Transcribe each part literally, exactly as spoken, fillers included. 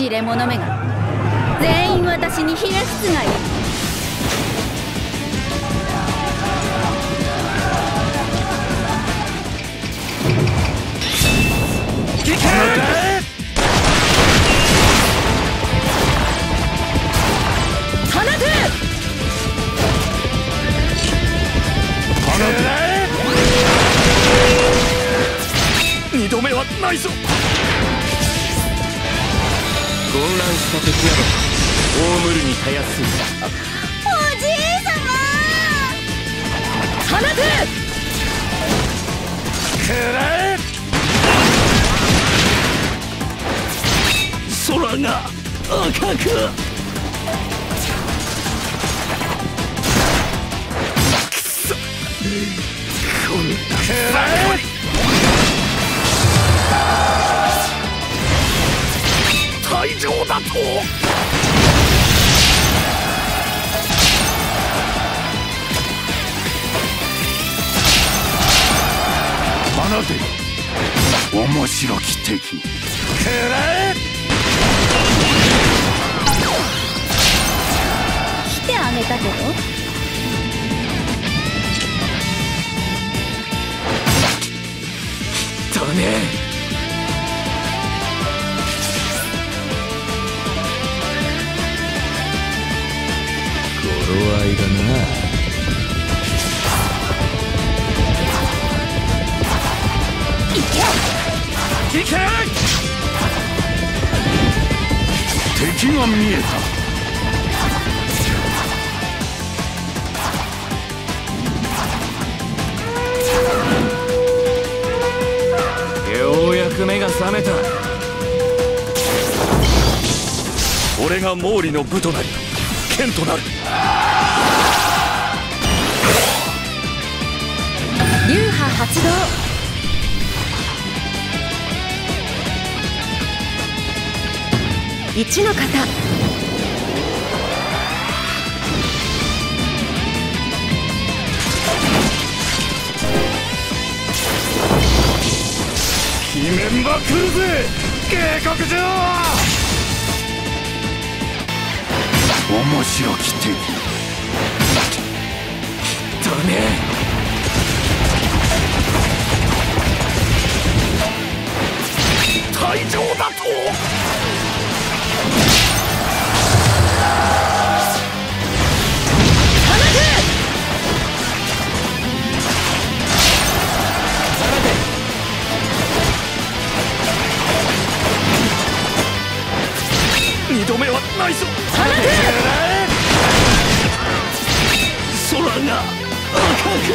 痴れ者めが全員私にひれ伏すがいい。 行け！ 放て！ 放て！二度目はないぞ。混乱した敵など大無るにたやすい。 おじいさま！放て！ くらえ！空が赤く。くそ！こんなくらえ！退場だと。放て面白き敵。くらえ！ 来てあげたけど。 だね。頃合いだな。 行け！ 行け！敵が見えた。ようやく目が覚めた。俺が毛利の部となり剣となる。 流派発動。一の型。 鬼面ば来るぜ警告状。面白き敵だね。退場だと。二度目はないぞ。空が赤く。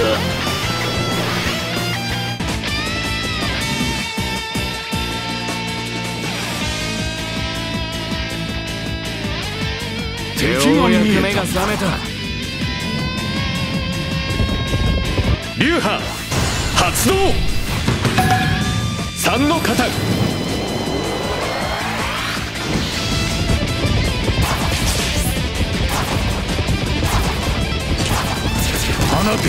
敵が見えた。目が覚めた。流派発動。三の型。放て！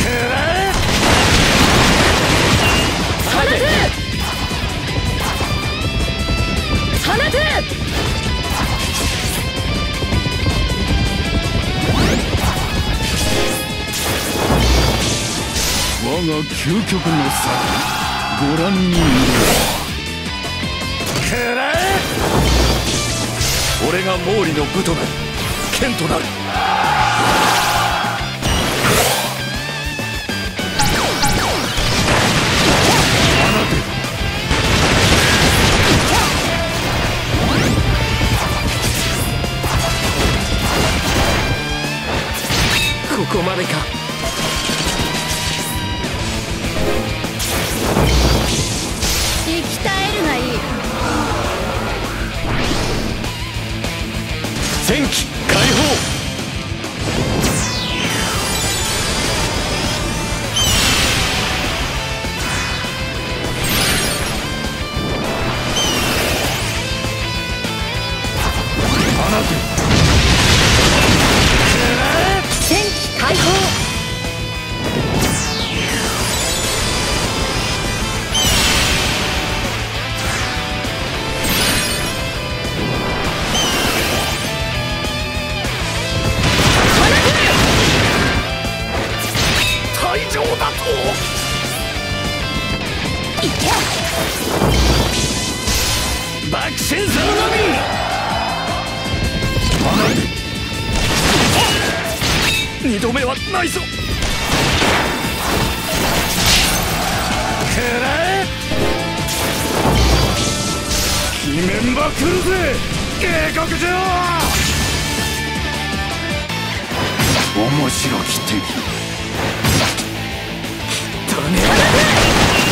放て！放て！ 我が究極の策ご覧に入れ。くらえ！俺が毛利の部となり剣となる。ここまでか。 生き絶えるがいい。 戦機解放。放て！ 戦機解放。 二度目はないぞ。くらえ。鬼面ば来るぜ警告状。面白き敵だね。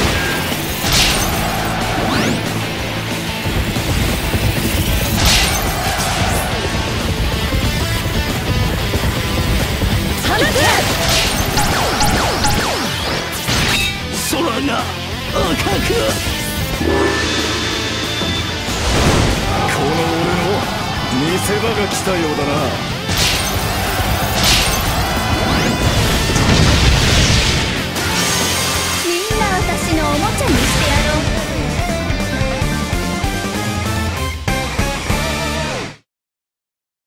空が赤く。この俺の見せ場が来たようだな。